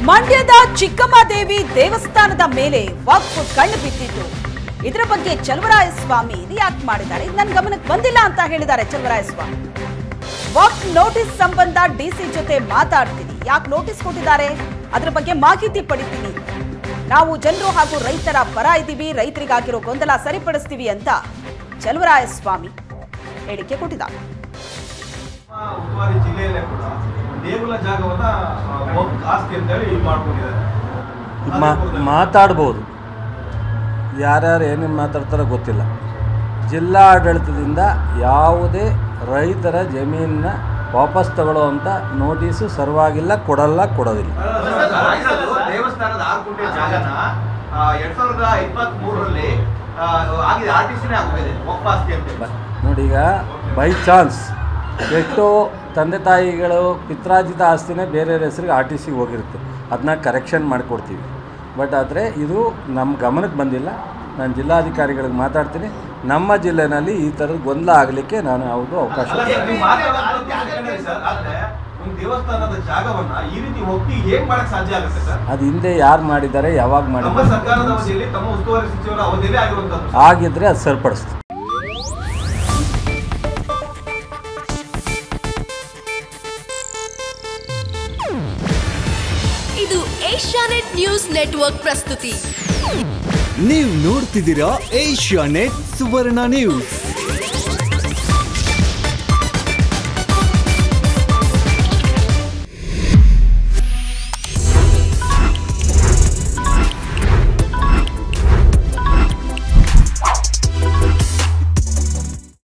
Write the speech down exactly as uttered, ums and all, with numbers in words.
ಮಂಡ್ಯದ ಚಿಕ್ಕಮ್ಮದೇವಿ ದೇವಸ್ಥಾನದ ಮೇಲೆ ವಕ್ಫ್ ಕಣ್ಣು ಬಿದ್ದಿತ್ತು. ಇದರ ಬಗ್ಗೆ ಚೆಲುವರಾಯಸ್ವಾಮಿ ರಿಯಾಕ್ಟ್ ಮಾಡಿದ್ದಾರೆ. ನನ್ನ ಗಮನಕ್ಕೆ ಬಂದಿಲ್ಲ ಅಂತ ಹೇಳಿದ್ದಾರೆ ಚೆಲುವರಾಯಸ್ವಾಮಿ. ವಕ್ಫ್ ನೋಟಿಸ್ ಸಂಬಂಧ ಡಿಸಿ ಜೊತೆ ಮಾತಾಡ್ತೀನಿ. ಯಾಕೆ ನೋಟಿಸ್ ಕೊಟ್ಟಿದ್ದಾರೆ ಅದರ ಬಗ್ಗೆ ಮಾಹಿತಿ ಪಡಿತೀನಿ. ನಾವು ಜನರು ಹಾಗೂ ರೈತರ ಪರ ಇದ್ದೀವಿ, ರೈತರಿಗಾಗಿರೋ ಗೊಂದಲ ಸರಿಪಡಿಸ್ತೀವಿ ಅಂತ ಚೆಲುವರಾಯಸ್ವಾಮಿ ಹೇಳಿಕೆ ಕೊಟ್ಟಿದ್ದಾರೆ. ಮಾತಾಡ್ಬೋದು, ಯಾರ್ಯಾರು ಏನೇನು ಮಾತಾಡ್ತಾರೋ ಗೊತ್ತಿಲ್ಲ. ಜಿಲ್ಲಾ ಆಡಳಿತದಿಂದ ಯಾವುದೇ ರೈತರ ಜಮೀನನ್ನ ವಾಪಸ್ ತಗೊಳ್ಳುವಂಥ ನೋಟಿಸು ಸರ್ವಾಗಿಲ್ಲ, ಕೊಡಲ್ಲ, ಕೊಡೋದಿಲ್ಲ. ದೇವಸ್ಥಾನದ ಆರು ಕೋಟಿ ಜಾಗನ ಎರಡ್ ಸಾವಿರದ ಇಪ್ಪತ್ತ್ ಮೂರರಲ್ಲಿ ಆಗಿದೆ, ಆರ್ ಟಿ ಸಿನೇ ಆಗಿದೆ ವಕ್ಫ್ ಆಸ್ತಿ ಅಂತ. ನೋಡಿ, ಈಗ ಬೈ ಚಾನ್ಸ್ ಎಷ್ಟೋ ತಂದೆ ತಾಯಿಗಳು ಪಿತ್ರಾರ್ಜಿತ ಆಸ್ತಿನೇ ಬೇರೆ ಹೆಸರಿಗೆ ಆರ್ ಟಿ ಸಿಗೆ ಹೋಗಿರುತ್ತೆ, ಅದನ್ನ ಕರೆಕ್ಷನ್ ಮಾಡಿಕೊಡ್ತೀವಿ. ಬಟ್ ಆದರೆ ಇದು ನಮ್ಮ ಗಮನಕ್ಕೆ ಬಂದಿಲ್ಲ. ನಾನು ಜಿಲ್ಲಾಧಿಕಾರಿಗಳಿಗೆ ಮಾತಾಡ್ತೀನಿ. ನಮ್ಮ ಜಿಲ್ಲೆನಲ್ಲಿ ಈ ಥರದ ಗೊಂದಲ ಆಗಲಿಕ್ಕೆ ನಾನು ಯಾವುದು ಅವಕಾಶ ದೇವಸ್ಥಾನದ ಜಾಗವನ್ನ ಈ ರೀತಿ ಹೋಗಿ ಹೇಗೆ ಮಾಡಕ್ಕೆ ಸಾಧ್ಯ ಆಗುತ್ತೆ ಸರ್? ಅದು ಹಿಂದೆ ಯಾರು ಮಾಡಿದ್ದಾರೆ, ಯಾವಾಗ ಮಾಡಿದ್ದಾರೆ, ಸರ್ಕಾರದ ಅವಧಿಯಲ್ಲಿ ತಮ್ಮ ಉಸ್ತುವಾರಿ ಸಚಿವರ ಅವಧಿಯಲ್ಲಿ ಆಗಿರುವಂತದ್ದು ಆಗಿದ್ರೆ ಅದು ಸರಿಪಡಿಸ್ತು. ಇದು ಏಷ್ಯಾನೆಟ್ ನ್ಯೂಸ್ ನೆಟ್ವರ್ಕ್ ಪ್ರಸ್ತುತಿ. ನೀವು ನೋಡ್ತಿದ್ದೀರಾ ಏಷ್ಯಾನೆಟ್ ಸುವರ್ಣ ನ್ಯೂಸ್.